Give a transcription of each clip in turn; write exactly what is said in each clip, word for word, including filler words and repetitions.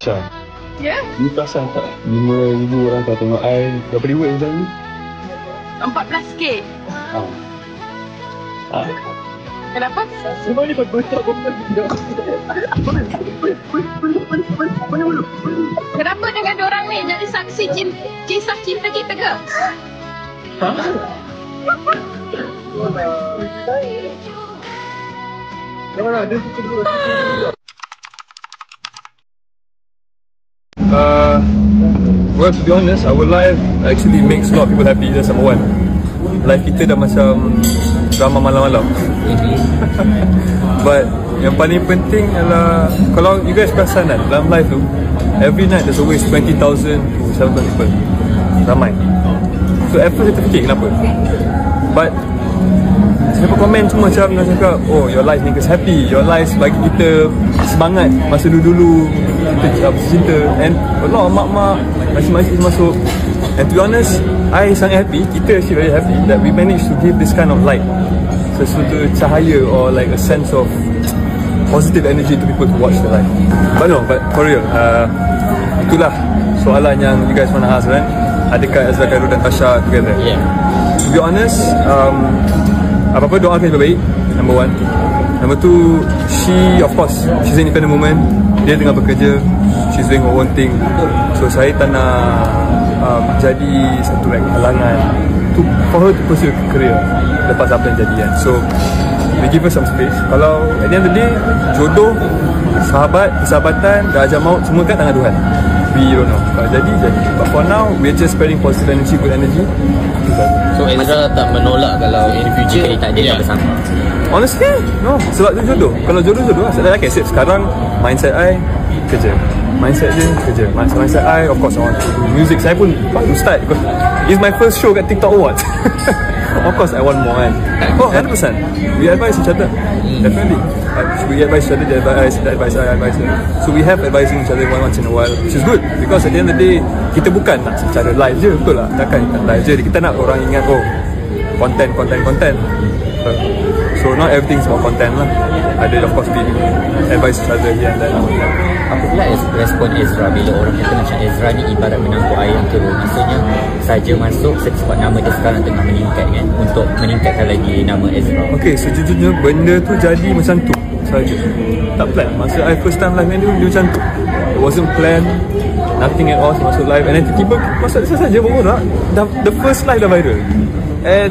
Cah, Ya? ni perasan tak lima ribu orang tak tengok I berapa reward macam ni? empat belas K. Ha. Ha. Kenapa? Sebab ni bergotok gotok juga. Kenapa dengan diorang ni jadi saksi cinta, kisah cinta kita ke? Ha? Uh, well, to be honest, our life actually makes a lot of people happy. That's number one. Life kita dah macam drama malam-malam. But yang paling penting adalah, kalau you guys perasan kan, dalam life tu every night there's always twenty thousand to seven thousand people. Ramai. So at first saya terfikir kenapa, but siapa komen semua macam nak cakap, oh your life make us happy, your life bagi kita semangat masa dulu-dulu kita cinta, and a lot of mak-mak masih-masih masuk. And to be honest, I sangat happy, kita actually very happy that we managed to give this kind of light, sesuatu cahaya or like a sense of positive energy to people to watch the life. But no, but for real, uh, itulah soalan yang you guys wanna ask, right? Adakah Ezra, Khairul dan Tasha together? Yeah. To be honest, um, apa-apa doakan yang baik, number one. Number two, she of course, she's an independent woman. Dia tengah bekerja, she's doing her own thing. So saya tak nak um, jadi satu like halangan to, for her to pursue her career lepas apa yang jadi kan. So we give her some space. Kalau at the end of the day, jodoh, sahabat, persahabatan, darjah maut, semua kan tangan Tuhan. We don't know. Kalau jadi, jadi. But for now, we're just spreading positive energy, good energy. So Ezra tak menolak kalau in the future kita tak ada yeah. bersama? Honestly, no. Sebab tu jodoh. Kalau jodoh, jodoh. Like I said, sekarang mindset I kerja, mindset dia kerja, mindset I of course I want to do music. Saya pun baru start because it's my first show kat TikTok Awards. Of course I want more kan. Oh, one hundred percent. We advise each other. Definitely. We advise each other, they advise, they advise I, advise her. So we have advising each other once in a while, which is good because at the end of the day, kita bukan nak secara live je, betul lah. Takkan live je. Kita nak orang ingat, oh, content, content, content. So, so not everything is about content lah. Ada of course we advise each other here and there. Apa pula respon Ezra bila orang kata macam Ezra ni ibarat menangkap air yang turun? Maksudnya saja masuk sebab nama dia sekarang tengah meningkat kan, untuk meningkatkan lagi nama Ezra. Okay, sejujurnya benda tu jadi macam tu saja. Tak plan. Masa I first time live dia, dia macam tu. It wasn't planned, nothing at all. Saya masuk live and then tiba-tiba masa saya saja bergerak, the first live dah viral. And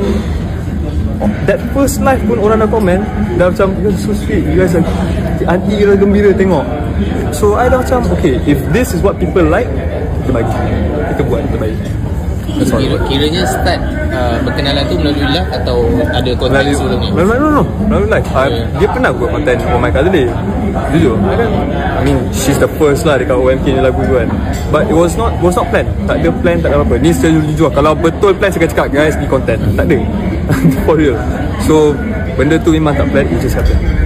that first live pun orang dah komen dah macam, you guys so sweet, you guys are anti kira gembira tengok. So I dah macam, okay, if this is what people like, kita bagi, kita buat, kita bagi. Kira, kiranya start uh, berkenalan tu melalui live atau ada konten sebelum ni? Melalui, no, no, melalui live. uh, yeah. Dia pernah buat konten Oh My God Today. Jujur, I mean, she's the first lah dekat O M K ni lagu tu kan. But it was not, was not planned. Tak ada plan, tak ada apa-apa. Ni saya jujur, kalau betul plan saya akan cakap, guys, ni konten. Tak ada. For real. So benda tu memang tak plan, it just happen.